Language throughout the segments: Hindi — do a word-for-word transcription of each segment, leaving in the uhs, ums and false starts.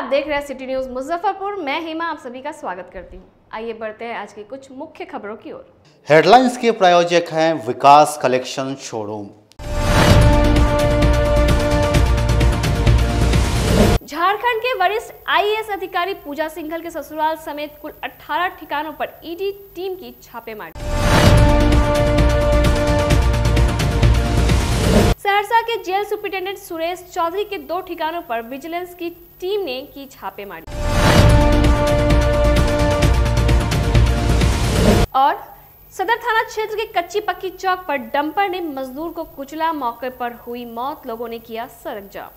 आप देख रहे हैं सिटी न्यूज मुजफ्फरपुर। मैं हेमा आप सभी का स्वागत करती हूं। आइए बढ़ते हैं आज की कुछ मुख्य खबरों की ओर। हेडलाइंस के प्रायोजक हैं विकास कलेक्शन शोरूम। झारखंड के वरिष्ठ आई ए एस अधिकारी पूजा सिंघल के ससुराल समेत कुल अठारह ठिकानों पर ई डी टीम की छापेमारी। सहरसा के जेल सुपरिटेंडेंट सुरेश चौधरी के दो ठिकानों पर विजिलेंस की टीम ने की छापेमारी। और सदर थाना क्षेत्र के कच्ची पक्की चौक पर डंपर ने मजदूर को कुचला, मौके पर हुई मौत, लोगों ने किया सड़क जाम।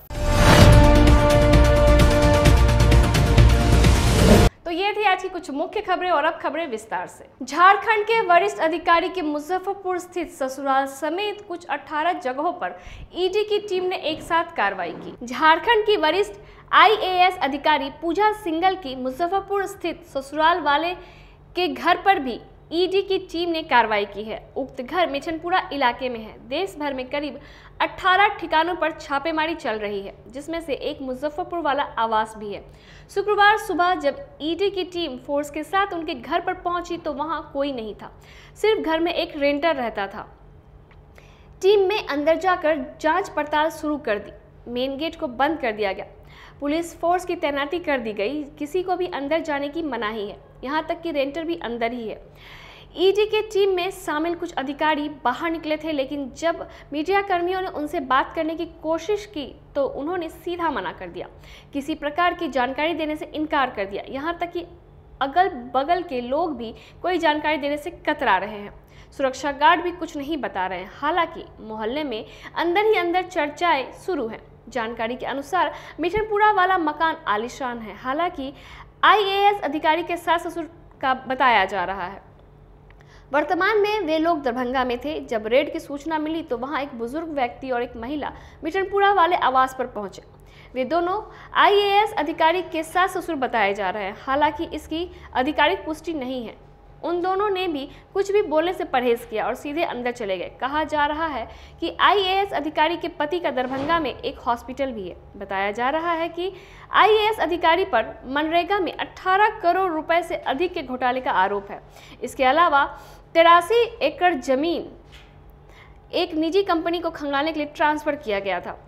तो ये थी आज की कुछ मुख्य खबरें और अब खबरें विस्तार से। झारखंड के वरिष्ठ अधिकारी के मुजफ्फरपुर स्थित ससुराल समेत कुछ अठारह जगहों पर ई डी की टीम ने एक साथ कार्रवाई की। झारखंड की वरिष्ठ आई ए एस अधिकारी पूजा सिंघल की मुजफ्फरपुर स्थित ससुराल वाले के घर पर भी ई डी की टीम ने कार्रवाई की है। उक्त घर मिठनपुरा इलाके में है। देश भर में करीब अठारह ठिकानों पर छापेमारी चल रही है, जिसमें से एक मुजफ्फरपुर वाला आवास भी है। शुक्रवार सुबह जब ई डी की टीम फोर्स के साथ उनके घर पर पहुंची तो वहां कोई नहीं था, सिर्फ घर में एक रेंटर रहता था। टीम में अंदर जाकर जांच पड़ताल शुरू कर दी। मेन गेट को बंद कर दिया गया। पुलिस फोर्स की तैनाती कर दी गई। किसी को भी अंदर जाने की मनाही है, यहाँ तक कि रेंटर भी अंदर ही है। ई डी के टीम में शामिल कुछ अधिकारी बाहर निकले थे, लेकिन जब मीडिया कर्मियों ने उनसे बात करने की कोशिश की तो उन्होंने सीधा मना कर दिया। किसी प्रकार की जानकारी देने से इनकार कर दिया। यहाँ तक कि अगल बगल के लोग भी कोई जानकारी देने से कतरा रहे हैं। सुरक्षा गार्ड भी कुछ नहीं बता रहे हैं। हालांकि मोहल्ले में अंदर ही अंदर चर्चाएं शुरू हैं। जानकारी के अनुसार मिठनपुरा वाला मकान आलीशान है। हालांकि आई ए एस अधिकारी के सास ससुर का बताया जा रहा है। वर्तमान में वे लोग दरभंगा में थे। जब रेड की सूचना मिली तो वहां एक बुजुर्ग व्यक्ति और एक महिला मिठनपुरा वाले आवास पर पहुंचे। वे दोनों आई ए एस अधिकारी के सास ससुर बताए जा रहे हैं। हालांकि इसकी आधिकारिक पुष्टि नहीं है। उन दोनों ने भी कुछ भी बोलने से परहेज किया और सीधे अंदर चले गए। कहा जा रहा है कि आई ए एस अधिकारी के पति का दरभंगा में एक हॉस्पिटल भी है। बताया जा रहा है कि आई ए एस अधिकारी पर मनरेगा में अठारह करोड़ रुपए से अधिक के घोटाले का आरोप है। इसके अलावा तिरासी एकड़ जमीन एक निजी कंपनी को खंगालने के लिए ट्रांसफर किया गया था।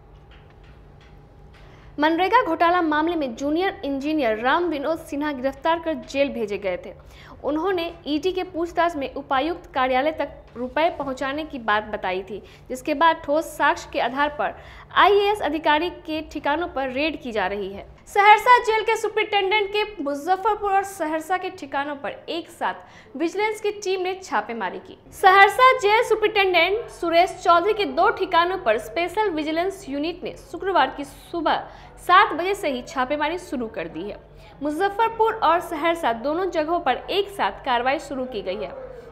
मनरेगा घोटाला मामले में जूनियर इंजीनियर राम विनोद सिन्हा गिरफ्तार कर जेल भेजे गए थे। उन्होंने ई डी के पूछताछ में उपायुक्त कार्यालय तक रुपए पहुंचाने की बात बताई थी, जिसके बाद ठोस साक्ष्य के आधार पर आई ए एस अधिकारी के ठिकानों पर रेड की जा रही है। सहरसा जेल के सुपरिटेंडेंट के मुजफ्फरपुर और सहरसा के ठिकानों पर एक साथ विजिलेंस की टीम ने छापेमारी की। सहरसा जेल सुपरिटेंडेंट सुरेश चौधरी के दो ठिकानों पर स्पेशल विजिलेंस यूनिट ने शुक्रवार की सुबह सात बजे से ही छापेमारी शुरू कर दी है। मुजफ्फरपुर और सहरसा दोनों जगहों पर एक साथ कार्रवाई शुरू की गई है।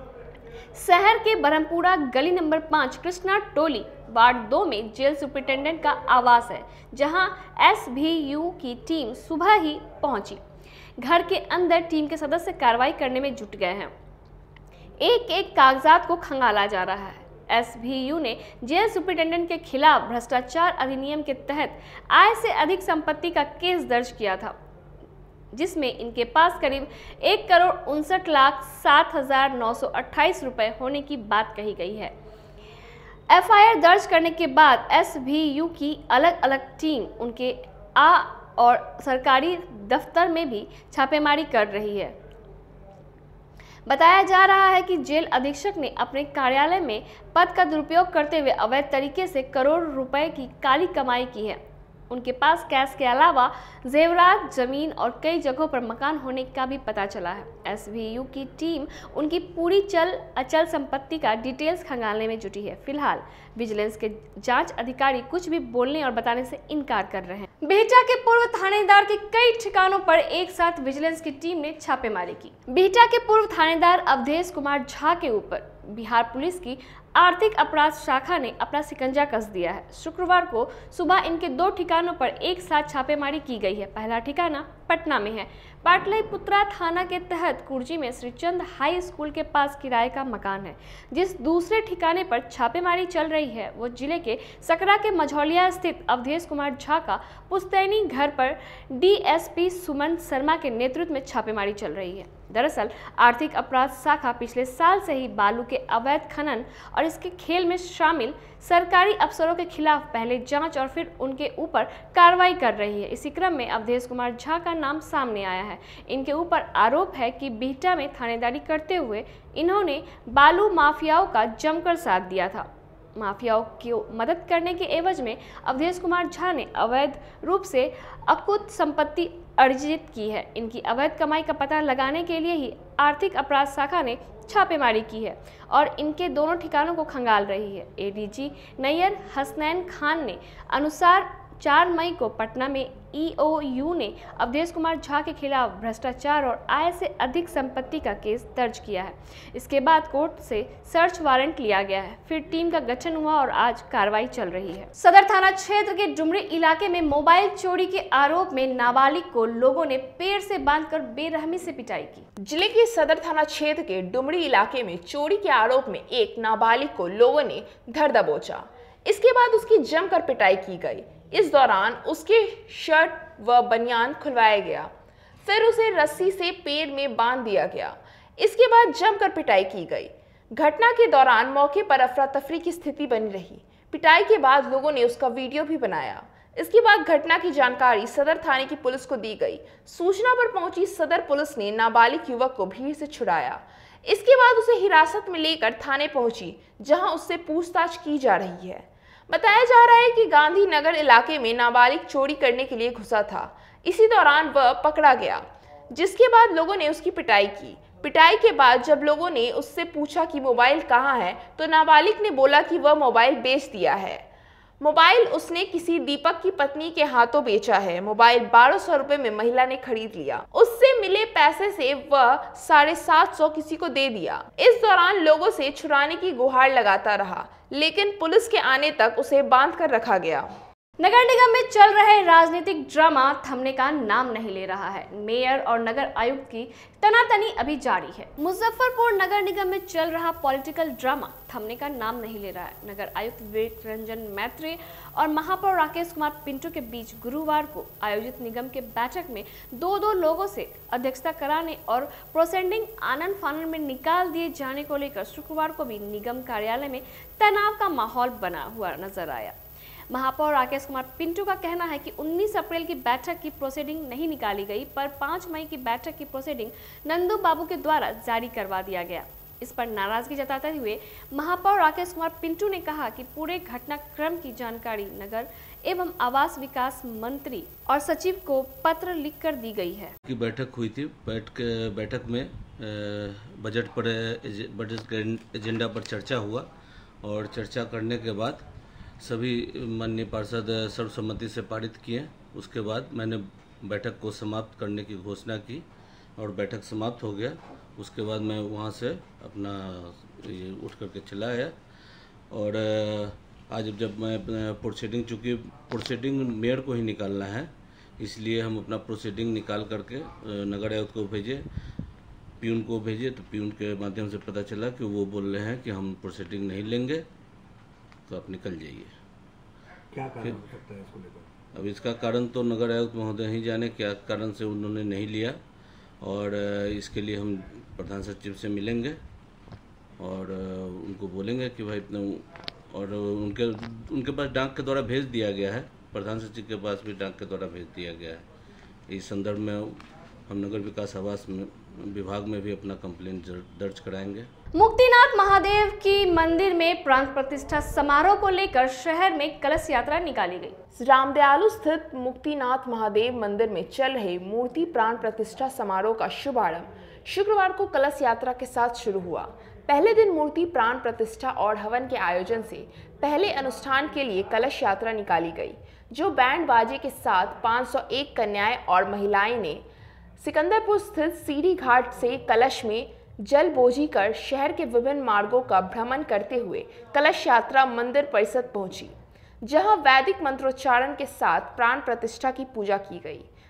शहर के बरहमपुरा गली नंबर पाँच कृष्णा टोली वार्ड दो में जेल सुपरिटेंडेंट का आवास है, जहां एस भी यू की टीम सुबह ही पहुंची। घर के अंदर टीम के सदस्य कार्रवाई करने में जुट गए हैं। एक एक कागजात को खंगाला जा रहा है। एस भी यू ने जेल सुपरिटेंडेंट के खिलाफ भ्रष्टाचार अधिनियम के तहत आय से अधिक संपत्ति का केस दर्ज किया था, जिसमें इनके पास करीब एक करोड़ उनसठ लाख सात हजार नौ सौ अट्ठाईस रुपए होने की बात कही गई है। एफ आई आर दर्ज करने के बाद एस भी यू की अलग अलग टीम उनके आ और सरकारी दफ्तर में भी छापेमारी कर रही है। बताया जा रहा है कि जेल अधीक्षक ने अपने कार्यालय में पद का दुरुपयोग करते हुए अवैध तरीके से करोड़ रुपए की काली कमाई की है। उनके पास कैश के अलावा जेवरात, जमीन और कई जगहों पर मकान होने का भी पता चला है। एस भी यू की टीम उनकी पूरी चल अचल संपत्ति का डिटेल्स खंगालने में जुटी है। फिलहाल विजिलेंस के जांच अधिकारी कुछ भी बोलने और बताने से इनकार कर रहे हैं। बिहटा के पूर्व थानेदार के कई ठिकानों पर एक साथ विजिलेंस की टीम ने छापेमारी की। बिहटा के पूर्व थानेदार अवधेश कुमार झा के ऊपर बिहार पुलिस की आर्थिक अपराध शाखा ने अपना शिकंजा कस दिया है। शुक्रवार को सुबह इनके दो ठिकानों पर एक साथ छापेमारी की गई है। पहला ठिकाना पटना में है। पाटलिपुत्रा थाना के तहत कुर्जी में श्रीचंद हाई स्कूल के पास किराए का मकान है। जिस दूसरे ठिकाने पर छापेमारी चल रही है वो जिले के सकरा के मझौलिया स्थित अवधेश कुमार झा का पुश्तैनी घर पर डीएसपी सुमन शर्मा के नेतृत्व में छापेमारी चल रही है। दरअसल आर्थिक अपराध शाखा पिछले साल से ही बालू के अवैध खनन और इसके खेल में शामिल सरकारी अफसरों के खिलाफ पहले जांच और फिर उनके ऊपर कार्रवाई कर रही है। इसी क्रम में अवधेश कुमार झा का नाम सामने आया है। इनके ऊपर आरोप है कि बिहटा में थानेदारी करते हुए इन्होंने बालू माफियाओं का जमकर साथ दिया था। माफियाओं की मदद करने के एवज में अवधेश कुमार झा ने अवैध रूप से अकुत संपत्ति अर्जित की है। इनकी अवैध कमाई का पता लगाने के लिए ही आर्थिक अपराध शाखा ने छापेमारी की है और इनके दोनों ठिकानों को खंगाल रही है। एडीजी नैयर हसनैन खान ने अनुसार चार मई को पटना में ईओयू ने अवधेश कुमार झा के खिलाफ भ्रष्टाचार और आय से अधिक संपत्ति का केस दर्ज किया है। इसके बाद कोर्ट से सर्च वारंट लिया गया है, फिर टीम का गठन हुआ और आज कार्रवाई चल रही है। सदर थाना क्षेत्र के डुमरी इलाके में मोबाइल चोरी के आरोप में नाबालिग को लोगों ने पेड़ से बांधकर बेरहमी से पिटाई की। जिले के सदर थाना क्षेत्र के डुमरी इलाके में चोरी के आरोप में एक नाबालिग को लोगों ने धर दबोचा। इसके बाद उसकी जमकर पिटाई की गई। इस दौरान उसके शर्ट व बनियान खुलवाया गया, फिर उसे रस्सी से पेड़ में बांध दिया गया। इसके बाद जमकर पिटाई की गई। घटना के दौरान मौके पर अफरा तफरी की स्थिति बनी रही। पिटाई के बाद लोगों ने उसका वीडियो भी बनाया। इसके बाद घटना की जानकारी सदर थाने की पुलिस को दी गई। सूचना पर पहुंची सदर पुलिस ने नाबालिग युवक को भीड़ से छुड़ाया। इसके बाद उसे हिरासत में लेकर थाने पहुंची, जहां उससे पूछताछ की जा रही है। बताया जा रहा है कि गांधी नगर इलाके में नाबालिग चोरी करने के लिए घुसा था। इसी दौरान वह पकड़ा गया, जिसके बाद लोगों ने उसकी पिटाई की। पिटाई के बाद जब लोगों ने उससे पूछा कि मोबाइल कहाँ है, तो नाबालिग ने बोला कि वह मोबाइल बेच दिया है। मोबाइल उसने किसी दीपक की पत्नी के हाथों बेचा है। मोबाइल बारह सौ रुपए में महिला ने खरीद लिया। उससे मिले पैसे से वह साढ़े सात सौ किसी को दे दिया। इस दौरान लोगों से छुड़ाने की गुहार लगाता रहा, लेकिन पुलिस के आने तक उसे बांध कर रखा गया। नगर निगम में चल रहे राजनीतिक ड्रामा थमने का नाम नहीं ले रहा है। मेयर और नगर आयुक्त की तनातनी अभी जारी है। मुजफ्फरपुर नगर निगम में चल रहा पॉलिटिकल ड्रामा थमने का नाम नहीं ले रहा है। नगर आयुक्त विवेक रंजन मैत्री और महापौर राकेश कुमार पिंटू के बीच गुरुवार को आयोजित निगम के बैठक में दो दो लोगों से अध्यक्षता कराने और प्रोसीडिंग आनन फानन में निकाल दिए जाने को लेकर शुक्रवार को भी निगम कार्यालय में तनाव का माहौल बना हुआ नजर आया। महापौर राकेश कुमार पिंटू का कहना है कि उन्नीस अप्रैल की बैठक की प्रोसीडिंग नहीं निकाली गई, पर पाँच मई की बैठक की प्रोसीडिंग नंदू बाबू के द्वारा जारी करवा दिया गया। इस पर नाराजगी जताते हुए महापौर राकेश कुमार पिंटू ने कहा कि पूरे घटनाक्रम की जानकारी नगर एवं आवास विकास मंत्री और सचिव को पत्र लिखकर दी गई है। की बैठक हुई थी। बैठ बैठक में बजट पर बजट एजेंडा पर चर्चा हुआ और चर्चा करने के बाद सभी माननीय पार्षद सर्वसम्मति से पारित किए। उसके बाद मैंने बैठक को समाप्त करने की घोषणा की और बैठक समाप्त हो गया। उसके बाद मैं वहां से अपना ये उठ करके चला आया और आज जब मैं प्रोसीडिंग, चूँकि प्रोसीडिंग मेयर को ही निकालना है, इसलिए हम अपना प्रोसीडिंग निकाल करके नगर आयुक्त को भेजे, पीयून को भेजे। तो पीयून के माध्यम से पता चला कि वो बोल रहे हैं कि हम प्रोसीडिंग नहीं लेंगे, तो आप निकल जाइए। क्या कारण हो सकता है इसको लेकर? अब इसका कारण तो नगर आयुक्त महोदय ही जाने क्या कारण से उन्होंने नहीं लिया, और इसके लिए हम प्रधान सचिव से मिलेंगे और उनको बोलेंगे कि भाई इतना, और उनके उनके पास डाक के द्वारा भेज दिया गया है, प्रधान सचिव के पास भी डाक के द्वारा भेज दिया गया है। इस संदर्भ में हम नगर विकास आवास में विभाग में भी अपना कंप्लेन दर्ज कराएंगे। मुक्तिनाथ महादेव की मंदिर में प्राण प्रतिष्ठा समारोह को लेकर शहर में कलश यात्रा निकाली गई। रामदयालु स्थित मुक्तिनाथ महादेव मंदिर में चल रहे मूर्ति प्राण प्रतिष्ठा समारोह का शुभारंभ शुक्रवार को कलश यात्रा के साथ शुरू हुआ। पहले दिन मूर्ति प्राण प्रतिष्ठा और हवन के आयोजन से पहले अनुष्ठान के लिए कलश यात्रा निकाली गई, जो बैंड बाजे के साथ पाँच सौ एक कन्याएं और महिलाएं ने सिकंदरपुर स्थित सीढ़ी घाट से कलश में जल बोझी कर शहर के विभिन्न मार्गों का भ्रमण करते हुए कलश यात्रा मंदिर परिसर पहुंची, जहां वैदिक मंत्रोच्चारण के साथ प्राण प्रतिष्ठा की पूजा की गई।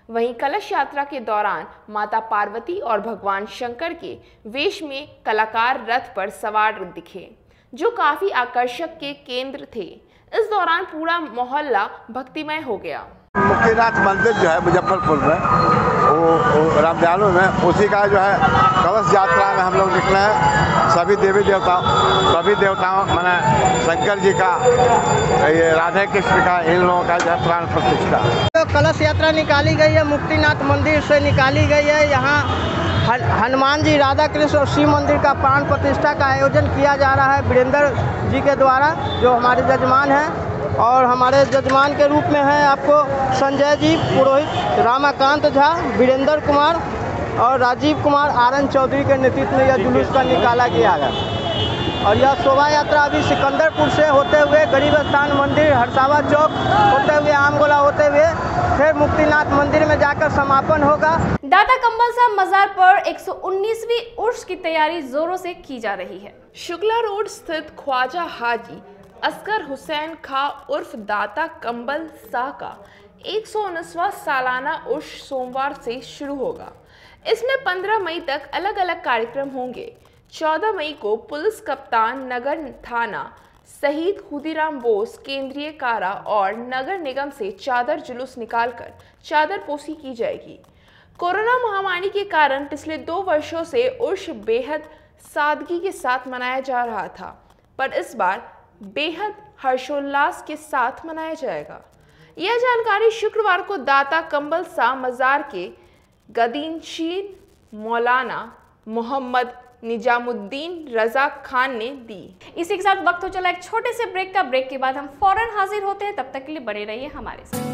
वहीं कलश यात्रा के दौरान माता पार्वती और भगवान शंकर के वेश में कलाकार रथ पर सवार दिखे, जो काफी आकर्षक के केंद्र थे। इस दौरान पूरा मोहल्ला भक्तिमय हो गया। मुक्तिनाथ मंदिर जो है मुजफ्फरपुर में, वो, वो रामदयालु में, उसी का जो है कलश यात्रा में हम लोग निकले हैं। सभी देवी देवताओं सभी देवताओं माने शंकर जी का, ये राधे कृष्ण का, इन लोगों का जो है प्राण प्रतिष्ठा। तो कलश यात्रा निकाली गई है, मुक्तिनाथ मंदिर से निकाली गई है। यहाँ हनुमान जी, राधा कृष्ण और शिव मंदिर का प्राण प्रतिष्ठा का आयोजन किया जा रहा है वीरेंद्र जी के द्वारा, जो हमारे जजमान हैं। और हमारे जजमान के रूप में हैं आपको संजय जी पुरोहित, रामाकांत झा, वीरेंद्र कुमार और राजीव कुमार आरन चौधरी के नेतृत्व में यह जुलूस का निकाला गया है। और यह शोभा यात्रा अभी सिकंदरपुर से होते हुए गरीब स्थान मंदिर, हरसावा चौक होते हुए, आमगोला होते हुए फिर मुक्तिनाथ मंदिर में जाकर समापन होगा। दाता कंबल साहब मजार पर एक सौ उन्नीसवीं उर्स की तैयारी जोरों से की जा रही है। शुक्ला रोड स्थित ख्वाजा हाजी असगर हुसैन खां उर्फ दाता कंबल शाह का एक सौ उन्नीसवां सालाना उर्स सोमवार से शुरू होगा। इसमें पंद्रह मई तक अलग अलग कार्यक्रम होंगे। चौदह मई को पुलिस कप्तान नगर थाना शहीद खुदीराम बोस केंद्रीय कारा और नगर निगम से चादर जुलूस निकालकर चादर पोशी की जाएगी। कोरोना महामारी के कारण पिछले दो वर्षों से उर्स बेहद सादगी के साथ मनाया जा रहा था, पर इस बार बेहद हर्षोल्लास के साथ मनाया जाएगा। यह जानकारी शुक्रवार को दाता कंबल शाह मजार के गदीनशीन मौलाना मोहम्मद निजामुद्दीन रजा खान ने दी। इसी के साथ वक्त हो चला एक छोटे से ब्रेक का। ब्रेक के बाद हम फौरन हाजिर होते हैं, तब तक के लिए बने रहिए हमारे साथ।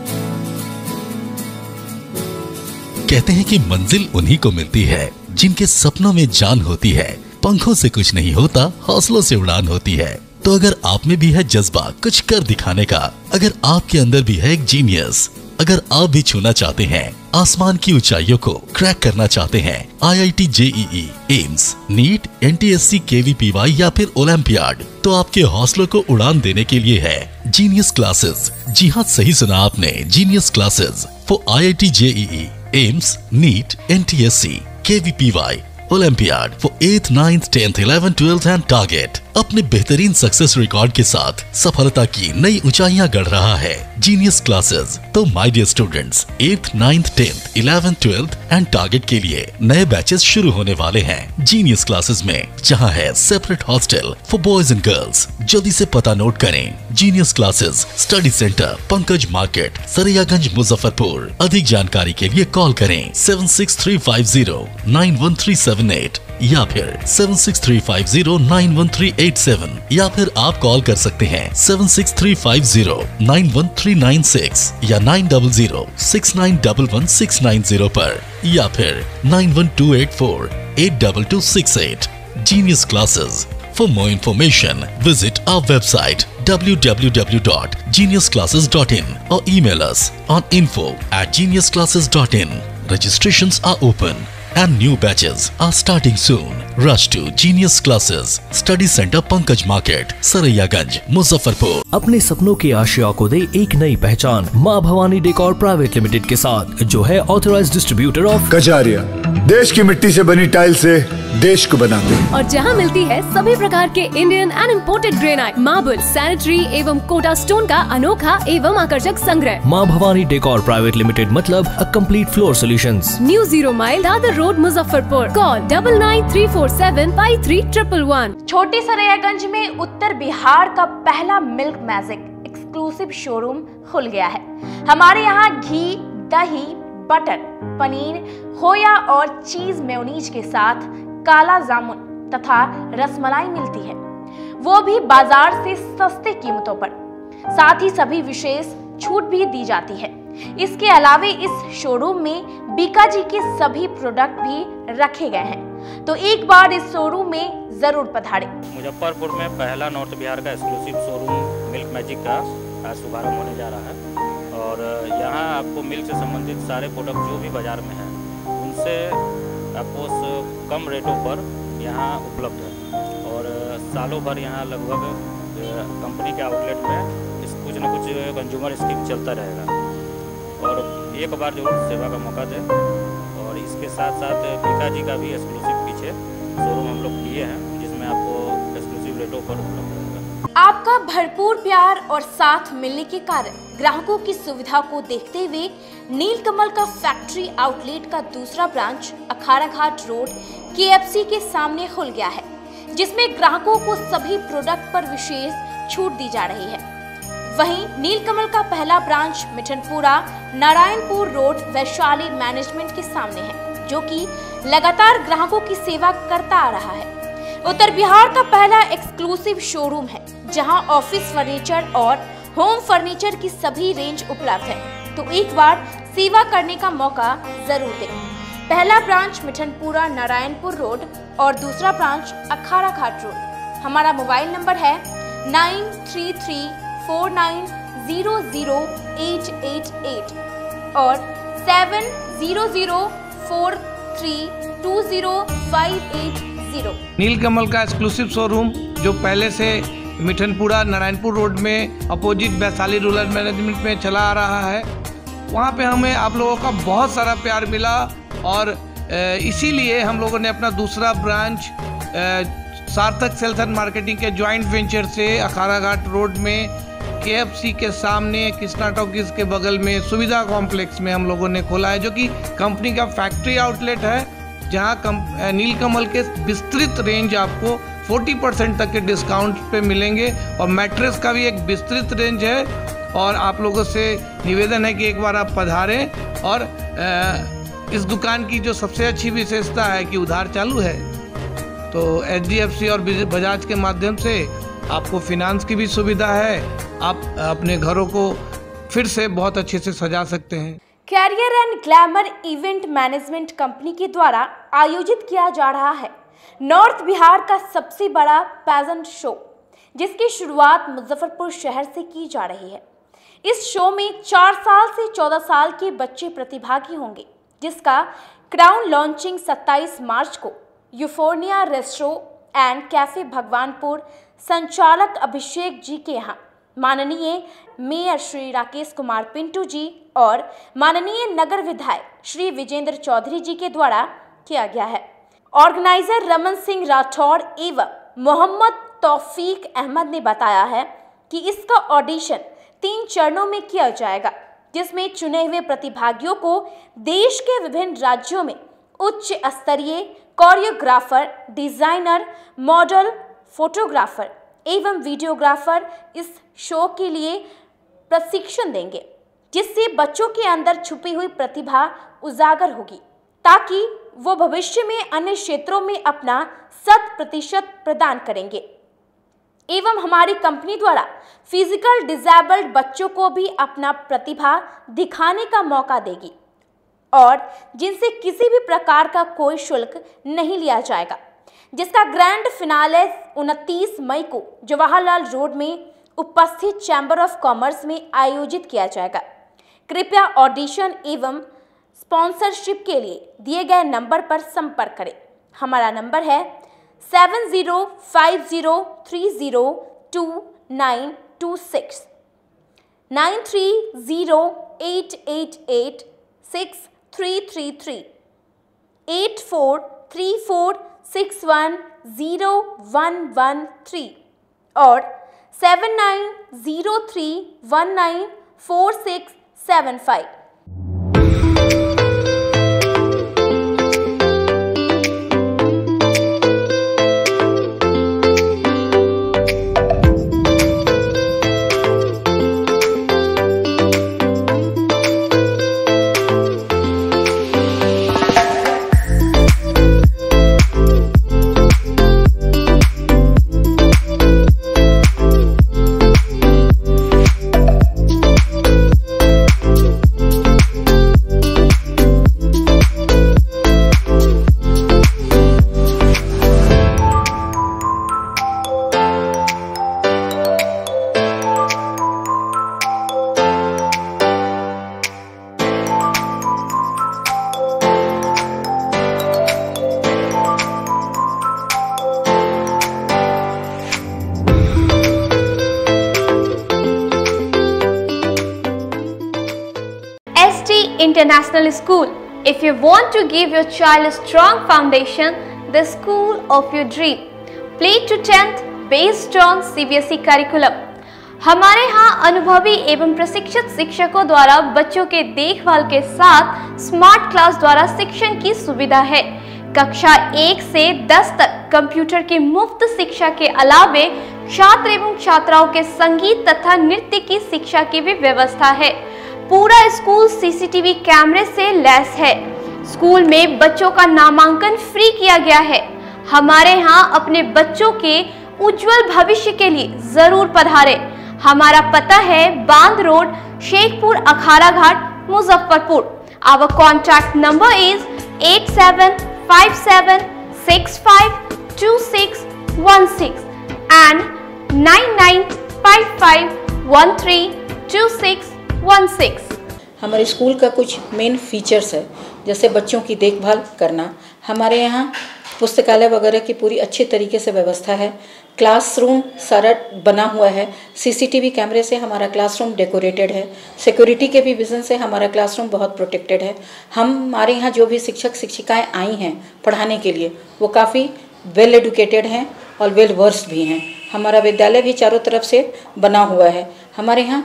कहते हैं कि मंजिल उन्हीं को मिलती है जिनके सपनों में जान होती है। पंखों से कुछ नहीं होता, हौसलों से उड़ान होती है। तो अगर आप में भी है जज्बा कुछ कर दिखाने का, अगर आपके अंदर भी है एक जीनियस, अगर आप भी छूना चाहते हैं आसमान की ऊंचाइयों को, क्रैक करना चाहते हैं I I T, J E E, AIIMS, NEET, N T S C, K V P Y या फिर ओलंपियाड, तो आपके हौसलों को उड़ान देने के लिए है जीनियस क्लासेस। जी हाँ, सही सुना आपने, genius classes for I I T, J E E, AIIMS, NEET, N T S C, K V P Y, olympiad for eighth, ninth, tenth, eleventh, twelfth and target. अपने बेहतरीन सक्सेस रिकॉर्ड के साथ सफलता की नई ऊंचाइयां गढ़ रहा है जीनियस क्लासेस। तो my dear students, eighth, ninth, tenth, eleventh, twelfth and target के लिए नए बैचेस शुरू होने वाले हैं जीनियस क्लासेस में, जहां है separate hostel for boys and girls. जल्दी से पता नोट करें, genius classes, study centre, Pankaj market, Saraiyaganj, Muzaffarpur. अधिक जानकारी के लिए कॉल करें seven six three five zero nine one three seven eight या फिर seven six three five zero nine one three eight seven, या फिर आप कॉल कर सकते हैं seven six three five zero nine one three nine six या nine double zero six nine double one six nine zero पर, या फिर nine one two eight four eight double two six eight. Genius Classes. For more information, visit our website w w w dot genius classes dot in or email us on info at genius classes dot in. Registrations are open and new batches are starting soon. Rush to Genius Classes, Study Center, Pankaj Market, Saraiyaganj, Muzaffarpur. अपने सपनों की आशिया को दे एक नई पहचान माँ भवानी डेकोर प्राइवेट लिमिटेड के साथ, जो है ऑथराइज्ड डिस्ट्रीब्यूटर ऑफ कचारिया। देश की मिट्टी से बनी टाइल से देश को बनाते हैं, और जहां मिलती है सभी प्रकार के Indian and imported granite, marble, sanitary एवं कोटा स्टोन का अनोखा एवं आकर्षक संग्रह। माँ भवानी डेकोर प्राइवेट लिमिटेड मतलब a complete floor solutions. New zero mile Dadar road, Muzaffarpur. Call double nine three four seven five three triple one. छोटी सरैयागंज में उत्तर बिहार का पहला मिल्क मैजिक एक्सक्लूसिव शोरूम खुल गया है। हमारे यहाँ घी, दही, बटर, पनीर, खोया और चीज मेयोनीज के साथ काला जामुन तथा रसमलाई मिलती है, वो भी बाजार से सस्ते कीमतों पर। साथ ही सभी विशेष छूट भी दी जाती है। इसके अलावे इस शोरूम में बीकाजी के सभी प्रोडक्ट भी रखे गए हैं, तो एक बार इस शोरूम में जरूर पधारें। मुजफ्फरपुर में पहला नॉर्थ बिहार का एक्सक्लूसिव शोरूम मिल्क मैजिक का शुभारंभ होने जा रहा है, और यहाँ आपको मिल्क से संबंधित सारे प्रोडक्ट जो भी बाज़ार में हैं उनसे आपको कम रेटों पर यहाँ उपलब्ध है। और सालों भर यहाँ लगभग कंपनी के आउटलेट में इस कुछ न कुछ कंज्यूमर स्कीम चलता रहेगा। और एक बार जरूर सेवा का मौका दें। और इसके साथ साथ पीका जी का भी एक्सक्लूसिव पीछे शोरूम हम लोग किए हैं, जिसमें आपको एक्सक्लूसिव रेटों पर उपलब्ध होगा। आपका भरपूर प्यार और साथ मिलने के कारण ग्राहकों की सुविधा को देखते हुए नीलकमल का फैक्ट्री आउटलेट का दूसरा ब्रांच अखाड़ा घाट रोड के एफ सी के सामने खुल गया है, जिसमें ग्राहकों को सभी प्रोडक्ट पर विशेष छूट दी जा रही है। वहीं नीलकमल का पहला branch Mithanpura Narayanpur road Vaishali management के सामने है, जो कि लगातार ग्राहकों की सेवा करता आ रहा है। उत्तर बिहार का पहला एक्सक्लूसिव शोरूम है, जहां ऑफिस फर्नीचर और होम फर्नीचर की सभी रेंज उपलब्ध है, तो एक बार सेवा करने का मौका जरूर दें। पहला ब्रांच मिठनपुरा नारायणपुर रोड और दूसरा ब्रांच अखाड़ा घाट रोड। हमारा मोबाइल नंबर है nine three three four nine zero zero eight eight eight और seven zero zero four three two zero five eight zero. Neelkamal का एक्सक्लूसिव शोरूम जो पहले से मिठनपुरा नारायणपुर रोड में अपोजिट वैशाली रूरल मैनेजमेंट में चला आ रहा है, वहाँ पे हमें आप लोगों का बहुत सारा प्यार मिला और इसीलिए हम लोगों ने अपना दूसरा branch Sarthak sales and marketing के जॉइंट वेंचर से अखाड़ा घाट रोड में के एफ सी के सामने कृष्णा टॉकीज के बगल में सुविधा कॉम्प्लेक्स में हम लोगों ने खोला है, जो कि कंपनी का फैक्ट्री आउटलेट है, जहां नीलकमल के विस्तृत रेंज आपको चालीस परसेंट तक के डिस्काउंट पे मिलेंगे और मैट्रेस का भी एक विस्तृत रेंज है। और आप लोगों से निवेदन है कि एक बार आप पधारें। और इस दुकान की जो सबसे अच्छी विशेषता है कि उधार चालू है, तो एच डी एफ सी और बजाज के माध्यम से आपको फिनांस की भी सुविधा है। आप अपने घरों को फिर से बहुत अच्छे से सजा सकते हैं। Career and glamour event management company के द्वारा आयोजित किया जा रहा है नॉर्थ बिहार का सबसे बड़ा पैजेंट शो, जिसकी शुरुआत मुजफ्फरपुर शहर से की जा रही है। इस शो में चार साल से चौदह साल के बच्चे प्रतिभागी होंगे, जिसका क्राउन लॉन्चिंग सत्ताईस मार्च को Euphornia restaurant and cafe Bhagwanpur संचालक अभिषेक जी के यहाँ माननीय मेयर श्री राकेश कुमार पिंटू जी और माननीय नगर विधायक श्री विजेंद्र चौधरी जी के द्वारा किया गया है। ऑर्गेनाइजर रमन सिंह राठौर एवं मोहम्मद तौफीक अहमद ने बताया है कि इसका ऑडिशन तीन चरणों में किया जाएगा, जिसमें चुने हुए प्रतिभागियों को देश के विभिन्न राज्यों में उच्च स्तरीय कोरियोग्राफर, डिजाइनर, मॉडल, फोटोग्राफर एवं वीडियोग्राफर इस शो के लिए प्रशिक्षण देंगे, जिससे बच्चों के अंदर छुपी हुई प्रतिभा उजागर होगी, ताकि वो भविष्य में अन्य क्षेत्रों में अपना शत प्रतिशत प्रदान करेंगे। एवं हमारी कंपनी द्वारा फिजिकल डिसेबल्ड बच्चों को भी अपना प्रतिभा दिखाने का मौका देगी और जिनसे किसी भी प्रकार का कोई शुल्क नहीं लिया जाएगा, जिसका ग्रैंड फिनाले उनतीस मई को जवाहरलाल रोड में उपस्थित चैम्बर ऑफ कॉमर्स में आयोजित किया जाएगा। कृपया ऑडिशन एवं स्पॉन्सरशिप के लिए दिए गए नंबर पर संपर्क करें। हमारा नंबर है seven zero five zero three zero two nine two six nine three zero eight eight eight six three three three eight four three four six one zero one one three और seven nine zero three one nine four six seven five. International School. If you want to give your child a strong foundation, the school of your dream. Play to tenth based on C B S E curriculum. हमारे यहाँ अनुभवी एवं प्रशिक्षित शिक्षकों द्वारा बच्चों के देखभाल के साथ स्मार्ट क्लास द्वारा शिक्षण की सुविधा है। कक्षा एक से दस तक कंप्यूटर की मुफ्त शिक्षा के अलावे छात्र एवं छात्राओं के संगीत तथा नृत्य की शिक्षा की भी व्यवस्था है। पूरा स्कूल सीसीटीवी कैमरे से लैस है। स्कूल में बच्चों का नामांकन फ्री किया गया है। हमारे यहाँ अपने बच्चों के उज्जवल भविष्य के लिए जरूर पधारे। हमारा पता है बांध road, Shekhpur Akhara Ghat, Muzaffarpur. Our contact number is eight seven five seven six five two six one six and nine nine five five one three two six one six. हमारे स्कूल का कुछ मेन फीचर्स है, जैसे बच्चों की देखभाल करना। हमारे यहाँ पुस्तकालय वगैरह की पूरी अच्छी तरीके से व्यवस्था है। क्लासरूम सारा बना हुआ है। सीसीटीवी कैमरे से हमारा क्लासरूम डेकोरेटेड है। सिक्योरिटी के भी विजन से हमारा क्लासरूम बहुत प्रोटेक्टेड है। हम हमारे यहाँ जो भी शिक्षक शिक्षिकाएं आई हैं पढ़ाने के लिए, वो काफ़ी वेल एडुकेटेड हैं और वेल वर्स्ड भी हैं। हमारा विद्यालय भी चारों तरफ से बना हुआ है। हमारे यहाँ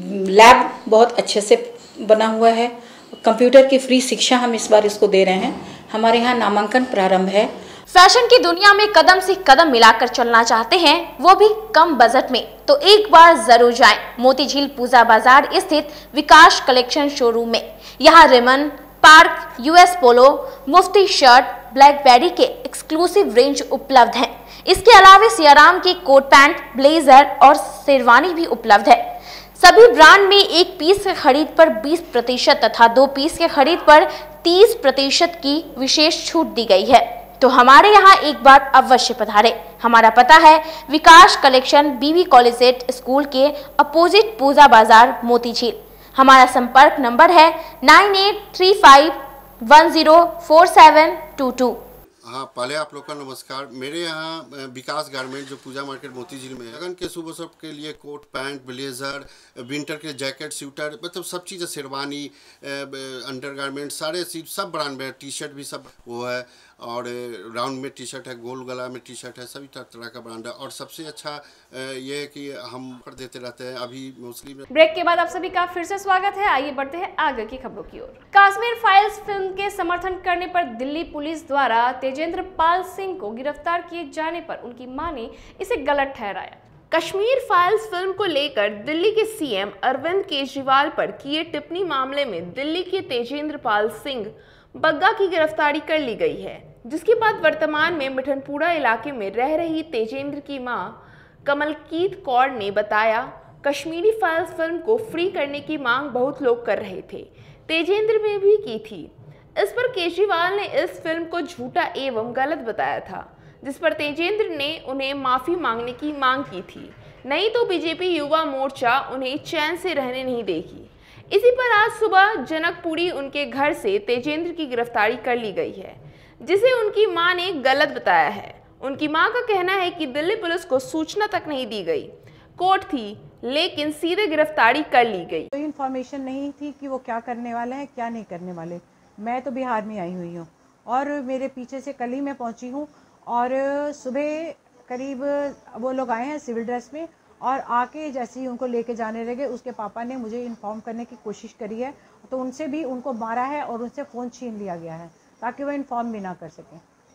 लैब बहुत अच्छे से बना हुआ है। कंप्यूटर की फ्री शिक्षा हम इस बार इसको दे रहे हैं। हमारे यहाँ नामांकन प्रारंभ है। फैशन की दुनिया में कदम से कदम मिलाकर चलना चाहते हैं, वो भी कम बजट में, तो एक बार जरूर जाएं मोती झील पूजा बाजार स्थित विकास कलेक्शन शोरूम में। यहाँ Raymond, park, US Polo, Mufti shirt, Blackberry के एक्सक्लूसिव रेंज उपलब्ध हैं। इसके अलावा सियाराम की कोट पैंट, ब्लेजर और शेरवानी भी उपलब्ध है। सभी ब्रांड में एक पीस के खरीद पर बीस प्रतिशत तथा दो पीस के खरीद पर तीस प्रतिशत की विशेष छूट दी गई है। तो हमारे यहाँ एक बार अवश्य पधारे। हमारा पता है Vikas collection, BV college school के अपोजिट पूजा बाजार, मोती झील। हमारा संपर्क नंबर है nine eight three five one zero four seven two two. हाँ, पहले आप लोग का नमस्कार। मेरे यहाँ विकास गारमेंट जो पूजा मार्केट मोती झील में है, लगन के शुभ अवसर के लिए कोट पैंट, ब्लेजर, विंटर के जैकेट, स्वेटर, मतलब सब चीज़ें, शेरवानी, अंडर गारमेंट, सारे सब ब्रांड में, टी शर्ट भी सब वो है। और राउंड में टी शर्ट है, गोल गला में टी शर्ट है, सभी तरह का ब्रांड है। और सबसे अच्छा ये है कि हम कर देते रहते हैं। अभी मोस्टली ब्रेक के बाद आप सभी का फिर से स्वागत है। आइए बढ़ते हैं आगे की खबरों की ओर। कश्मीर फाइल्स फिल्म के समर्थन करने पर दिल्ली पुलिस द्वारा तेजेंद्र पाल सिंह को गिरफ्तार किए जाने पर उनकी मां ने इसे गलत ठहराया। कश्मीर फाइल्स फिल्म को लेकर दिल्ली के सीएम अरविंद केजरीवाल पर किए टिप्पणी मामले में दिल्ली के तेजेंद्र पाल सिंह बग्गा की गिरफ्तारी कर ली गई है, जिसके बाद वर्तमान में मिठनपुरा इलाके में रह रही तेजेंद्र की मां कमलकीत कौर ने बताया, कश्मीरी फाइल्स फिल्म को फ्री करने की मांग बहुत लोग कर रहे थे, तेजेंद्र ने भी की थी। इस पर केजरीवाल ने इस फिल्म को झूठा एवं गलत बताया था, जिस पर तेजेंद्र ने उन्हें माफी मांगने की मांग की थी। नहीं तो बीजेपी युवा मोर्चा उन्हें चैन से रहने नहीं देगी। इसी पर आज सुबह जनकपुरी उनके घर से तेजेंद्र की गिरफ्तारी कर ली गई है, जिसे उनकी मां ने गलत बताया है। उनकी मां का कहना है कि दिल्ली पुलिस को सूचना तक नहीं दी गई, कोर्ट थी लेकिन सीधे गिरफ्तारी कर ली गई। कोई इन्फॉर्मेशन नहीं थी कि वो क्या करने वाले हैं, क्या नहीं करने वाले। मैं तो बिहार में आई हुई हूँ और मेरे पीछे से कल ही मैं पहुँची हूँ और सुबह करीब वो लोग आए हैं सिविल ड्रेस में और आके जैसे ही उनको लेके जाने लगे, उसके पापा ने मुझे इन्फॉर्म करने की कोशिश करी है, तो उनसे भी उनको मारा है और उनसे फ़ोन छीन लिया गया है ताकि वो इन्फॉर्म भी ना कर सकें।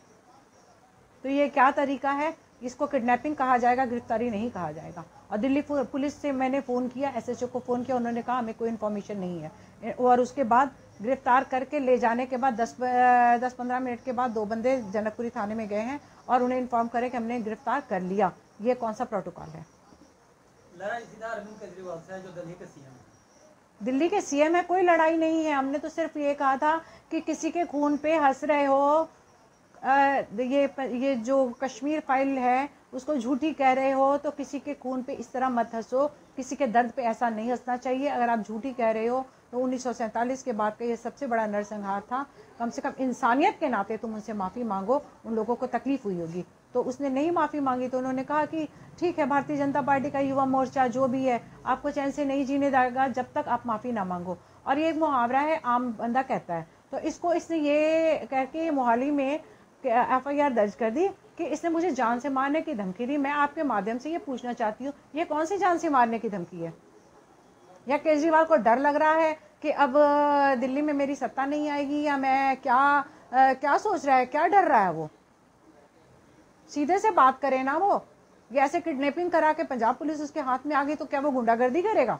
तो ये क्या तरीका है? इसको किडनैपिंग कहा जाएगा, गिरफ्तारी नहीं कहा जाएगा। और दिल्ली पुलिस से मैंने फ़ोन किया, एसएचओ को फ़ोन किया, उन्होंने कहा हमें कोई इन्फॉर्मेशन नहीं है। और उसके बाद गिरफ्तार करके ले जाने के बाद दस दस पंद्रह मिनट के बाद दो बंदे जनकपुरी थाने में गए हैं और उन्हें इन्फॉर्म करे कि हमने गिरफ्तार कर लिया। ये कौन सा प्रोटोकॉल है? लड़ाई सीधा अरविंद केजरीवाल से है जो दिल्ली के सीएम है। दिल्ली के सीएम है, कोई लड़ाई नहीं है। हमने तो सिर्फ ये कहा था कि किसी के खून पे हंस रहे हो, आ, ये ये जो कश्मीर फाइल है उसको झूठी कह रहे हो, तो किसी के खून पे इस तरह मत हंसो, किसी के दर्द पे ऐसा नहीं हंसना चाहिए। अगर आप झूठी कह रहे हो तो उन्नीस सौ सैंतालीस के बाद का ये सबसे बड़ा नरसंहार था। कम से कम इंसानियत के नाते तुम उनसे माफ़ी मांगो, उन लोगों को तकलीफ हुई होगी। तो उसने नहीं माफ़ी मांगी तो उन्होंने कहा कि ठीक है, भारतीय जनता पार्टी का युवा मोर्चा जो भी है आपको चैन से नहीं जीने देगा जब तक आप माफ़ी ना मांगो। और ये एक मुहावरा है, आम बंदा कहता है। तो इसको इसने ये कह के मोहाली में एफ आई आर दर्ज कर दी कि इसने मुझे जान से मारने की धमकी दी। मैं आपके माध्यम से ये पूछना चाहती हूँ, ये कौन सी जान से मारने की धमकी है? या केजरीवाल को डर लग रहा है कि अब दिल्ली में मेरी सत्ता नहीं आएगी, या मैं क्या आ, क्या सोच रहा है, क्या डर रहा है? वो सीधे से बात करे ना। वो ये ऐसे किडनैपिंग करा के पंजाब पुलिस उसके हाथ में आ गई तो क्या वो गुंडागर्दी करेगा?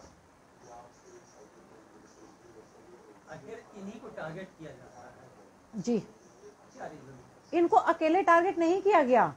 इन्हीं को टारगेट किया जा रहा है जी। इनको अकेले टारगेट नहीं किया गया,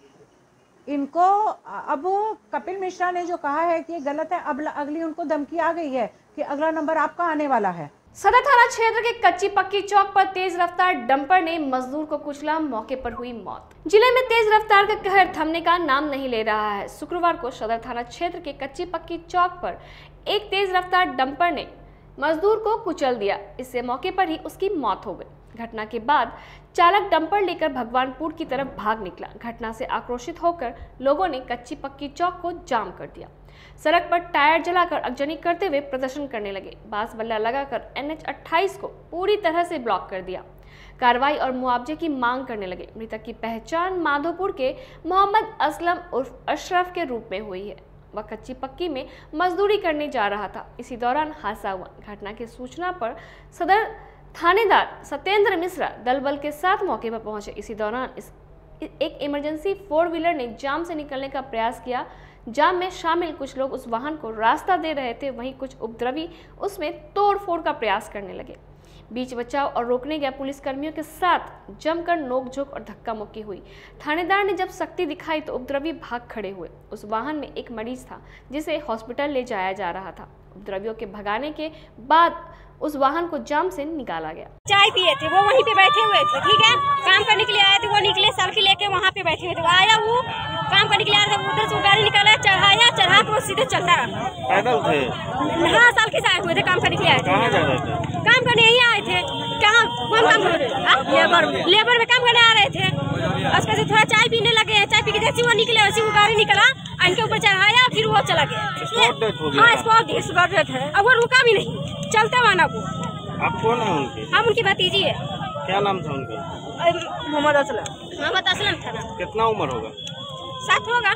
इनको अब कपिल मिश्रा ने जो कहा है कि ये गलत है, अब अगली उनको धमकी आ गई है कि अगला नंबर आपका आने वाला है। सदर थाना क्षेत्र के कच्ची पक्की चौक पर तेज रफ्तार डंपर ने मजदूर को कुचला, मौके पर हुई मौत। जिले में तेज रफ्तार का कहर थमने का नाम नहीं ले रहा है। शुक्रवार को सदर थाना क्षेत्र के कच्ची पक्की चौक पर एक तेज रफ्तार डंपर ने मजदूर को कुचल दिया। इससे मौके पर ही उसकी मौत हो गई। घटना के बाद चालक डंपर लेकर भगवानपुर की तरफ भाग निकला। घटना से आक्रोशित होकर लोगों ने कच्ची पक्की चौक को जाम कर दिया। सड़क पर टायर जलाकर अगजनी करते हुए प्रदर्शन करने लगे। बांस बल्ला लगाकर एन एच अट्ठाईस को पूरी तरह से ब्लॉक कर दिया। कार्रवाई और मुआवजे की मांग करने लगे। मृतक की पहचान माधोपुर के मोहम्मद असलम उर्फ अशरफ के रूप में हुई है। वह कच्ची पक्की में मजदूरी करने जा रहा था। इसी दौरान हादसा हुआ। घटना की सूचना पर सदर थानेदार सत्येंद्र मिश्रा दल बल के साथ मौके पर पहुंचे। इसी दौरान इस एक इमरजेंसी फोर व्हीलर ने जाम से निकलने का प्रयास किया। जाम में शामिल कुछ लोग उस वाहन को रास्ता दे रहे थे, वहीं कुछ उपद्रवी उसमें तोड़फोड़ का प्रयास करने लगे। बीच बचाव और रोकने गए पुलिसकर्मियों के साथ जमकर नोकझोंक और धक्का मुक्की हुई। थानेदार ने जब सख्ती दिखाई तो उपद्रवी भाग खड़े हुए। उस वाहन में एक मरीज था जिसे हॉस्पिटल ले जाया जा रहा था। उपद्रवियों के भगाने के बाद उस वाहन को जाम से निकाला गया। चाय पिए थे, वो वहीं पे बैठे हुए थे, ठीक है, काम करने के लिए आए थे। वो निकले सल्फी लेके वहाँ पे बैठे हुए थे। आया वो काम करने के लिए आया था, उधर से गाड़ी निकाला, चढ़ाया, चढ़ा के वो सीधे चलता रहा। पैदल थे? हाँ, साल के साथ हुए थे, काम करने के लिए आए थे। कहाँ जा रहे थे? काम करने यही आए थे। कहाँ कौन काम कर रहे थे? लेबर लेबर में काम करने आ रहे थे। उसके से थोड़ा चाय पीने लगे हैं। चाय पी के जैसे वो निकले वैसे वो गाड़ी निकला, इनके ऊपर चढ़ाया, फिर वो चला गया। हाँ, स्पॉट डेथ है। अब वो रुका भी नहीं, चलते माना वो। आप कौन है उनकी? हम उनकी भतीजी है। क्या नाम था उनका? मोहम्मद असलम। मोहम्मद असलम था ना। कितना उम्र होगा? साथ होगा।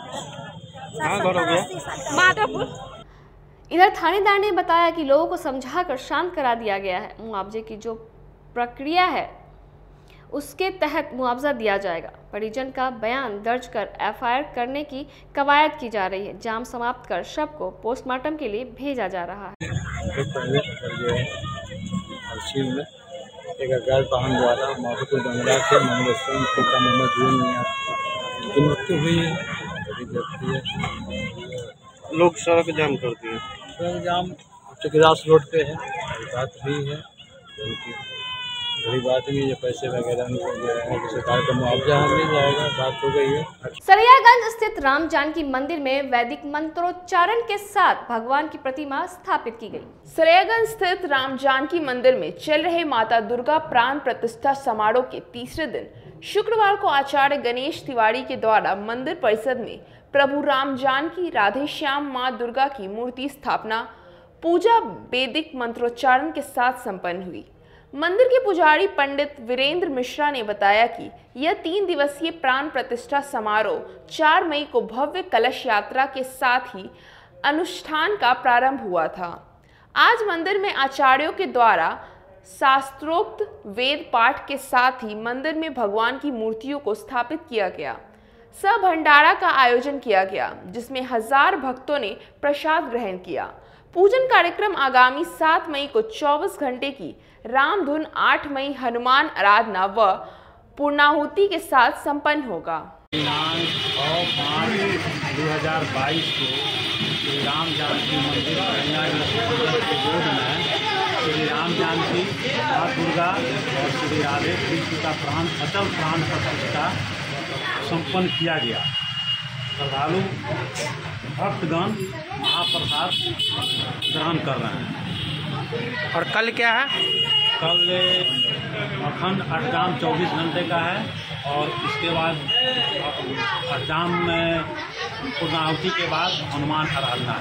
कहाँ घर हो गया? माधोपुर। इधर थानेदार ने बताया कि लोगों को समझाकर शांत करा दिया गया है। मुआवजे की जो प्रक्रिया है उसके तहत मुआवजा दिया जाएगा। परिजन का बयान दर्ज कर एफ आई आर करने की कवायद की जा रही है। जाम समाप्त कर शव को पोस्टमार्टम के लिए भेजा जा रहा है। में एक अज्ञात वाहन द्वारा माधोपुर बंगला के मोहम्मद असलम पिता मोहम्मद जून की मृत्यु हुई है। व्यक्ति है। लोग सड़क जाम करती है। सड़क जाम चौकीदास रोड पे है। बात हुई है बड़ी बात नहीं है, पैसे वगैरह सरकार का मुआवजा मिल जाएगा, बात हो गई है। सरियागंज स्थित राम जानकी मंदिर में वैदिक मंत्रोच्चारण के साथ भगवान की प्रतिमा स्थापित की गई। सरियागंज स्थित राम जानकी मंदिर में चल रहे माता दुर्गा प्राण प्रतिष्ठा समारोह के तीसरे दिन शुक्रवार को आचार्य गणेश तिवारी के द्वारा मंदिर परिसर में प्रभु राम जानकी राधे श्याम माँ दुर्गा की मूर्ति स्थापना पूजा वैदिक मंत्रोच्चारण के साथ संपन्न हुई। मंदिर के पुजारी पंडित वीरेंद्र मिश्रा ने बताया कि यह तीन दिवसीय प्राण प्रतिष्ठा समारोह चार मई को भव्य कलश यात्रा के साथ ही अनुष्ठान का प्रारंभ हुआ था। आज मंदिर में आचार्यों के द्वारा शास्त्रोक्त वेद पाठ के साथ ही मंदिर में भगवान की मूर्तियों को स्थापित किया गया। सब भंडारा का आयोजन किया गया, जिसमें हजार भक्तों ने प्रसाद ग्रहण किया। पूजन कार्यक्रम आगामी सात मई को चौबीस घंटे की रामधुन, आठ मई हनुमान आराधना व पूर्णाहुति के साथ संपन्न होगा। छह पाँच दो हज़ार बाईस को श्री राम जानकी मंदिर के रोड में श्री राम जानकी माँ दुर्गा और श्री राधे कृष्ण का प्राण अचल प्राण प्रतिष्ठा संपन्न किया गया। श्रद्धालु भक्तगण महाप्रसाद ग्रहण कर रहे हैं। और कल क्या है? कल अखंड अष्टजाम चौबीस घंटे का है और इसके बाद अष्टजाम में पूर्णाहुति के बाद हनुमान आराधना है।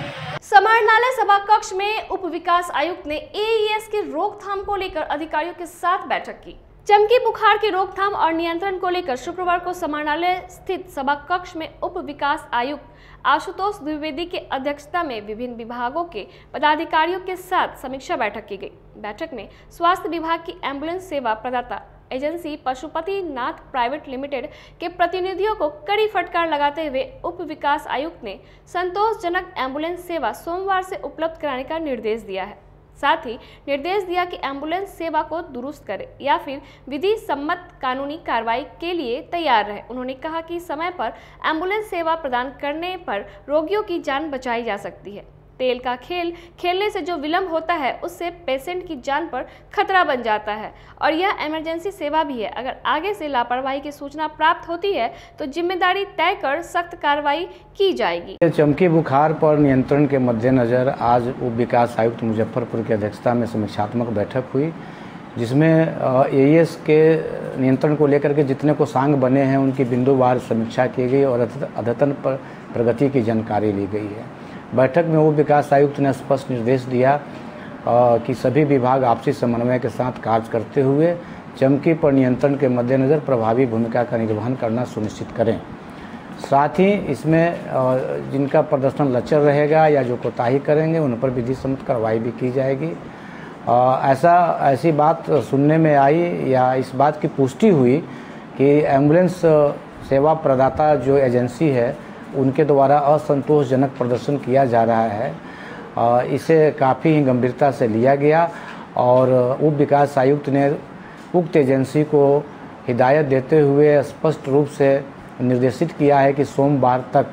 समाहरणालय सभा कक्ष में उप विकास आयुक्त ने एईएस की रोकथाम को लेकर अधिकारियों के साथ बैठक की। चमकी बुखार की रोकथाम और नियंत्रण को लेकर शुक्रवार को समाहरणालय स्थित सभा कक्ष में उप विकास आयुक्त आशुतोष द्विवेदी के अध्यक्षता में विभिन्न विभागों के पदाधिकारियों के साथ समीक्षा बैठक की गई। बैठक में स्वास्थ्य विभाग की एम्बुलेंस सेवा प्रदाता agency Pashupati Nath private limited के प्रतिनिधियों को कड़ी फटकार लगाते हुए उप विकास आयुक्त ने संतोषजनक एम्बुलेंस सेवा सोमवार से उपलब्ध कराने का निर्देश दिया है। साथ ही निर्देश दिया कि एम्बुलेंस सेवा को दुरुस्त करे या फिर विधि सम्मत कानूनी कार्रवाई के लिए तैयार रहे। उन्होंने कहा कि समय पर एम्बुलेंस सेवा प्रदान करने पर रोगियों की जान बचाई जा सकती है। तेल का खेल खेलने से जो विलंब होता है उससे पेशेंट की जान पर खतरा बन जाता है और यह इमरजेंसी सेवा भी है। अगर आगे से लापरवाही की सूचना प्राप्त होती है तो जिम्मेदारी तय कर सख्त कार्रवाई की जाएगी। चमकी बुखार पर नियंत्रण के मद्देनजर आज उप विकास आयुक्त मुजफ्फरपुर की अध्यक्षता में समीक्षात्मक बैठक हुई, जिसमें एईएस के नियंत्रण को लेकर के जितने कोषांग बने हैं उनकी बिंदुवार समीक्षा की गई और अद्यतन पर प्रगति की जानकारी ली गई है। बैठक में उप विकास आयुक्त ने स्पष्ट निर्देश दिया आ, कि सभी विभाग आपसी समन्वय के साथ कार्य करते हुए चमकी पर नियंत्रण के मद्देनजर प्रभावी भूमिका का निर्वहन करना सुनिश्चित करें। साथ ही इसमें आ, जिनका प्रदर्शन लचर रहेगा या जो कोताही करेंगे उन पर विधि सम्मत कार्रवाई भी की जाएगी। आ, ऐसा ऐसी बात सुनने में आई या इस बात की पुष्टि हुई कि एम्बुलेंस सेवा प्रदाता जो एजेंसी है उनके द्वारा असंतोषजनक प्रदर्शन किया जा रहा है। इसे काफ़ी गंभीरता से लिया गया और उप विकास आयुक्त ने उक्त एजेंसी को हिदायत देते हुए स्पष्ट रूप से निर्देशित किया है कि सोमवार तक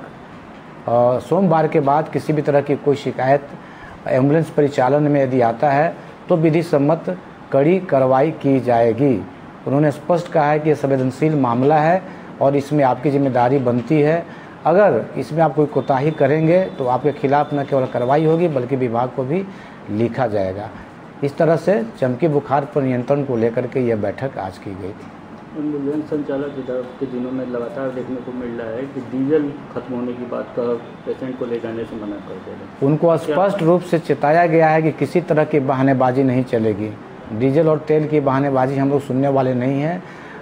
सोमवार के बाद किसी भी तरह की कोई शिकायत एम्बुलेंस परिचालन में यदि आता है तो विधि सम्मत कड़ी कार्रवाई की जाएगी। उन्होंने स्पष्ट कहा है कि यह संवेदनशील मामला है और इसमें आपकी जिम्मेदारी बनती है। अगर इसमें आप कोई कोताही करेंगे तो आपके खिलाफ न केवल कार्रवाई होगी बल्कि विभाग को भी लिखा जाएगा। इस तरह से चमकी बुखार पर नियंत्रण को लेकर के यह बैठक आज की गई थी। एम्बुलेंस संचालक के दिनों में लगातार देखने को मिल रहा है कि डीजल खत्म होने की बात का पेशेंट को ले जाने से मना कर दे रहे। उनको स्पष्ट रूप से चेताया गया है कि किसी तरह की बहानेबाजी नहीं चलेगी। डीजल और तेल की बहानेबाजी हम लोग सुनने वाले नहीं हैं।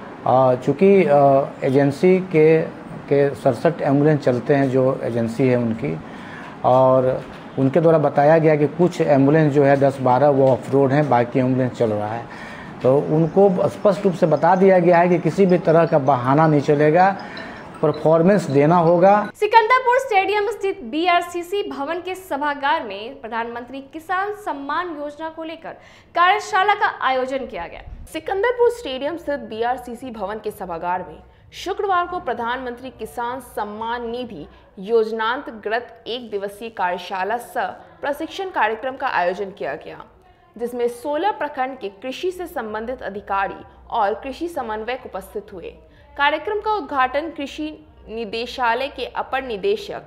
चूँकि एजेंसी के के सड़सठ एम्बुलेंस चलते हैं जो एजेंसी है उनकी, और उनके द्वारा बताया गया कि कुछ एम्बुलेंस जो है दस बारह वो ऑफ रोड हैं, बाकी एम्बुलेंस चल रहा है। तो उनको स्पष्ट रूप से बता दिया गया है कि किसी भी तरह का बहाना नहीं चलेगा, परफॉर्मेंस देना होगा। सिकंदरपुर स्टेडियम स्थित बीआरसीसी भवन के सभागार में प्रधानमंत्री किसान सम्मान योजना को लेकर कार्यशाला का आयोजन किया गया। सिकंदरपुर स्टेडियम स्थित बीआरसीसी भवन के सभागार में शुक्रवार को प्रधानमंत्री किसान सम्मान निधि योजनांतर्गत एक दिवसीय कार्यशाला सह प्रशिक्षण कार्यक्रम का आयोजन किया गया, जिसमें सोलह प्रखंड के कृषि से संबंधित अधिकारी और कृषि समन्वयक उपस्थित हुए। कार्यक्रम का उद्घाटन कृषि निदेशालय के अपर निदेशक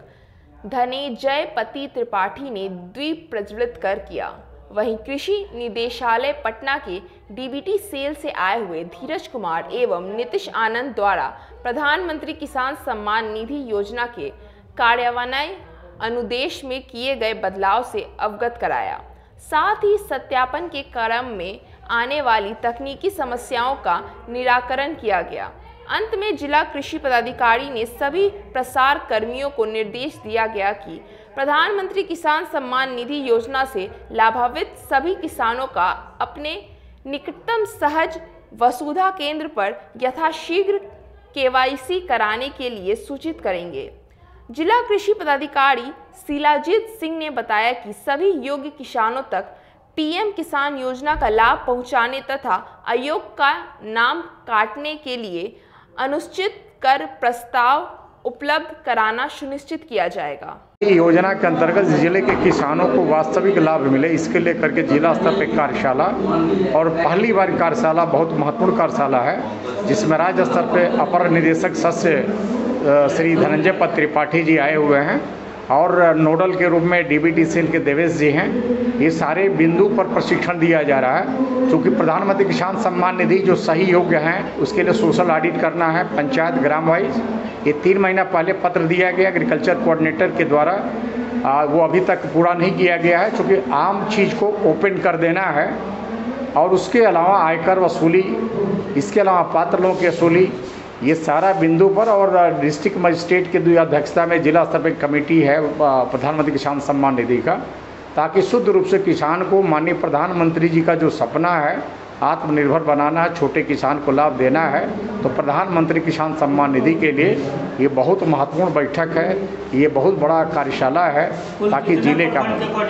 धनेजय पति त्रिपाठी ने द्वीप प्रज्वलित कर किया। वहीं कृषि निदेशालय पटना के डीबीटी सेल से आए हुए धीरज कुमार एवं नीतीश आनंद द्वारा प्रधानमंत्री किसान सम्मान निधि योजना के कार्यान्वयन अनुदेश में किए गए बदलाव से अवगत कराया। साथ ही सत्यापन के क्रम में आने वाली तकनीकी समस्याओं का निराकरण किया गया। अंत में जिला कृषि पदाधिकारी ने सभी प्रसार कर्मियों को निर्देश दिया गया कि प्रधानमंत्री किसान सम्मान निधि योजना से लाभान्वित सभी किसानों का अपने निकटतम सहज वसुधा केंद्र पर यथाशीघ्र केवाईसी कराने के लिए सूचित करेंगे। जिला कृषि पदाधिकारी शिलाजीत सिंह ने बताया कि सभी योग्य किसानों तक पीएम किसान योजना का लाभ पहुंचाने तथा आयोग का नाम काटने के लिए अनुचित कर प्रस्ताव उपलब्ध कराना सुनिश्चित किया जाएगा। योजना के अंतर्गत जिले के किसानों को वास्तविक लाभ मिले, इसके लिए करके जिला स्तर पर कार्यशाला, और पहली बार कार्यशाला बहुत महत्वपूर्ण कार्यशाला है जिसमें राज्य स्तर पर अपर निदेशक सस्य श्री धनंजय पति त्रिपाठी जी आए हुए हैं और नोडल के रूप में डीबीटी सेल के देवेश जी हैं। ये सारे बिंदु पर प्रशिक्षण दिया जा रहा है, क्योंकि प्रधानमंत्री किसान सम्मान निधि जो सही योग्य हैं उसके लिए सोशल ऑडिट करना है पंचायत ग्राम वाइज। ये तीन महीना पहले पत्र दिया गया एग्रीकल्चर कोऑर्डिनेटर के द्वारा आ, वो अभी तक पूरा नहीं किया गया है, क्योंकि आम चीज़ को ओपन कर देना है और उसके अलावा आयकर वसूली, इसके अलावा पात्र लोगों की वसूली, ये सारा बिंदु पर और डिस्ट्रिक्ट मजिस्ट्रेट की अध्यक्षता में जिला स्तर पर कमेटी है प्रधानमंत्री किसान सम्मान निधि का, ताकि शुद्ध रूप से किसान को माननीय प्रधानमंत्री जी का जो सपना है आत्मनिर्भर बनाना है, छोटे किसान को लाभ देना है, तो प्रधानमंत्री किसान सम्मान निधि के लिए ये बहुत महत्वपूर्ण बैठक है, ये बहुत बड़ा कार्यशाला है, ताकि जिले का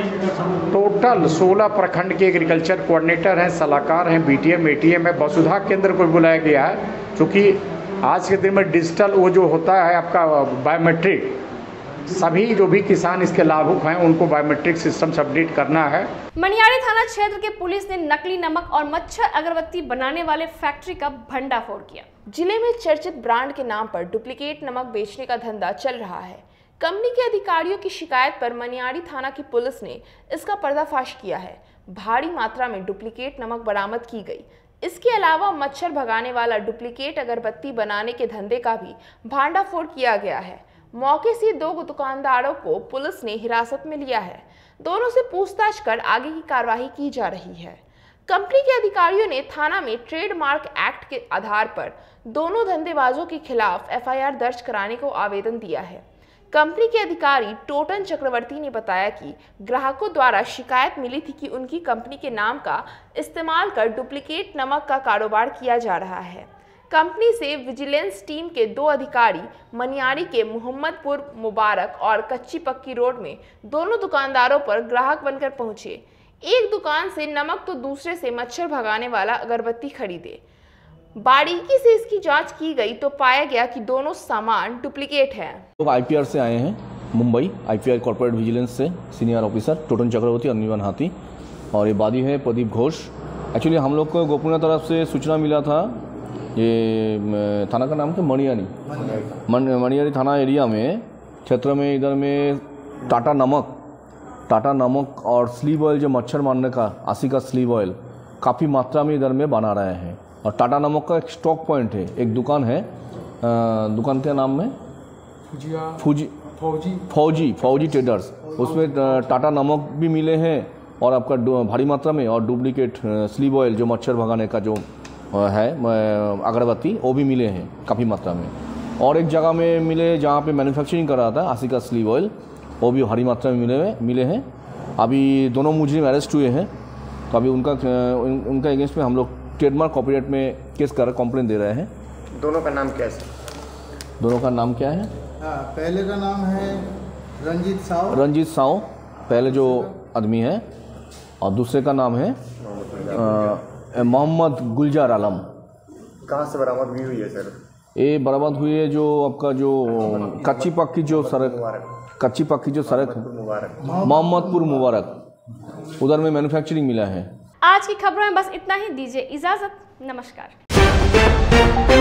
टोटल सोलह प्रखंड के एग्रीकल्चर कोऑर्डिनेटर हैं, सलाहकार हैं, बीटीएम एटीएम है, वसुधा केंद्र को बुलाया गया है, क्योंकि आज के दिन में डिजिटल वो जो होता है आपका बायोमेट्रिक, सभी जो भी किसान इसके लाभुक हैं उनको बायोमेट्रिक सिस्टम से अपडेट करना है। मनियारी थाना क्षेत्र के पुलिस ने नकली नमक और मच्छर अगरबत्ती बनाने वाले फैक्ट्री का भंडाफोड़ किया। जिले में चर्चित ब्रांड के नाम पर डुप्लीकेट नमक बेचने का धंधा चल रहा है। कंपनी के अधिकारियों की शिकायत पर मनियारी थाना की पुलिस ने इसका पर्दाफाश किया है। भारी मात्रा में डुप्लीकेट नमक बरामद की गई। इसके अलावा मच्छर भगाने वाला डुप्लीकेट अगरबत्ती बनाने के धंधे का भी भांडाफोड़ किया गया है। मौके से दो दुकानदारों को पुलिस ने हिरासत में लिया है। दोनों से पूछताछ कर आगे की कार्रवाई की जा रही है। कंपनी के अधिकारियों ने थाना में ट्रेडमार्क एक्ट के आधार पर दोनों धंधेबाजों के खिलाफ एफआईआर दर्ज कराने को आवेदन दिया है। कंपनी के अधिकारी टोटन चक्रवर्ती ने बताया कि ग्राहकों द्वारा शिकायत मिली थी कि उनकी कंपनी के नाम का इस्तेमाल कर डुप्लीकेट नमक का कारोबार किया जा रहा है। कंपनी से विजिलेंस टीम के दो अधिकारी मनियारी के मोहम्मदपुर मुबारक और कच्ची पक्की रोड में दोनों दुकानदारों पर ग्राहक बनकर पहुंचे। एक दुकान से नमक तो दूसरे से मच्छर भगाने वाला अगरबत्ती खरीदे। बारीकी से इसकी जांच की गई तो पाया गया कि दोनों सामान डुप्लीकेट है। लोग आईपीआर से आए हैं, मुंबई आईपीआर कॉर्पोरेट विजिलेंस से सीनियर ऑफिसर टोटन चक्रवर्ती और निवन हाथी, और ये वादी है प्रदीप घोष। एक्चुअली हम लोग को गोपनीय तरफ से सूचना मिला था, ये थाना का नाम था मनियारी मनियारी थाना एरिया में क्षेत्र में, इधर में टाटा नमक टाटा नमक और स्लीव ऑयल जो मच्छर मारने का आसी का स्लीव ऑयल काफ़ी मात्रा में इधर में बना रहे हैं। और टाटा नमक का एक स्टॉक पॉइंट है, एक दुकान है, आ, दुकान के नाम में फौजी फौजी फौजी फौजी ट्रेडर्स, उसमें टाटा नमक भी मिले हैं और आपका भारी मात्रा में, और डुप्लीकेट स्लीव ऑयल जो मच्छर भगाने का जो है अगरबत्ती वो भी मिले हैं काफ़ी मात्रा में। और एक जगह में मिले जहाँ पे मैन्युफैक्चरिंग कर रहा था आसी का स्लीव ऑयल, वो भी भारी मात्रा में मिले मिले हैं। अभी दोनों मुजरिम अरेस्ट हुए हैं, तो अभी उनका उन, उनका अगेंस्ट में हम लोग ट्रेडमार्क कॉपीराइट में केस कर कंप्लेंट दे रहे हैं। दोनों का नाम क्या है? दोनों का नाम क्या है? हाँ, पहले का नाम है रंजीत साव रंजीत साव पहले जो आदमी है, और दूसरे का नाम है मोहम्मद गुलजार आलम। कहाँ से बरामद भी हुई है सर? ये बरामद हुई है जो आपका जो कच्ची पक्की जो सड़क कच्ची पक्की जो सड़क है मोहम्मदपुर मुबारक, उधर में मैन्युफैक्चरिंग मिला है। आज की खबरों में बस इतना ही। दीजिए इजाजत, नमस्कार।